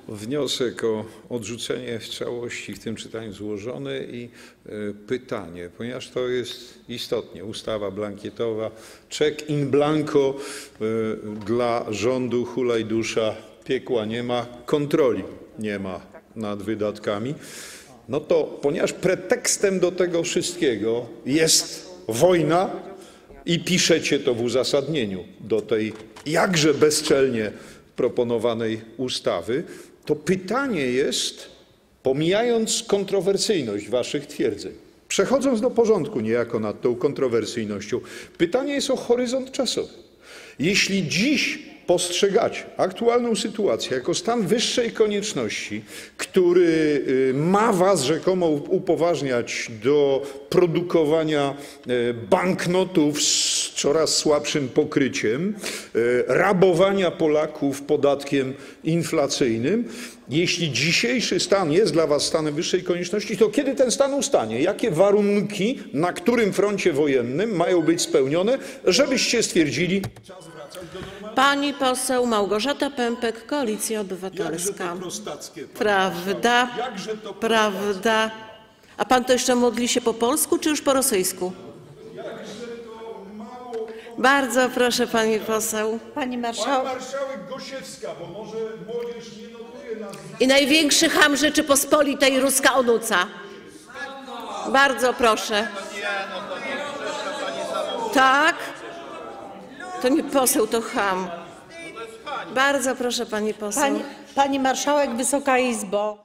Wniosek o odrzucenie w całości w tym czytaniu złożony i pytanie, ponieważ to jest istotnie ustawa blankietowa, czek in blanco dla rządu, hulaj dusza, piekła nie ma, kontroli nie ma nad wydatkami, no to ponieważ pretekstem do tego wszystkiego jest wojna i piszecie to w uzasadnieniu do tej jakże bezczelnie proponowanej ustawy, to pytanie jest, pomijając kontrowersyjność waszych twierdzeń, przechodząc do porządku niejako nad tą kontrowersyjnością, pytanie jest o horyzont czasowy. Jeśli dziś postrzegacie aktualną sytuację jako stan wyższej konieczności, który ma was rzekomo upoważniać do produkowania banknotów z coraz słabszym pokryciem, rabowania Polaków podatkiem inflacyjnym, jeśli dzisiejszy stan jest dla was stanem wyższej konieczności, to kiedy ten stan ustanie? Jakie warunki, na którym froncie wojennym mają być spełnione, żebyście stwierdzili, czas wracać do normalności? Pani poseł Małgorzata Pępek, Koalicja Obywatelska. Jakże to prostackie. Prawda, Jakże to prawda. A pan to jeszcze modli się po polsku, czy już po rosyjsku? Jakże to mało... Bardzo proszę, pani poseł. Pani Pan marszałek, marszałek Gosiewska, bo może młodzież nie notuje nazwiska. I największy cham Rzeczypospolitej, ruska onuca. Bardzo proszę. Tak? To nie poseł, to cham. Bardzo proszę, pani poseł. pani marszałek, Wysoka Izbo.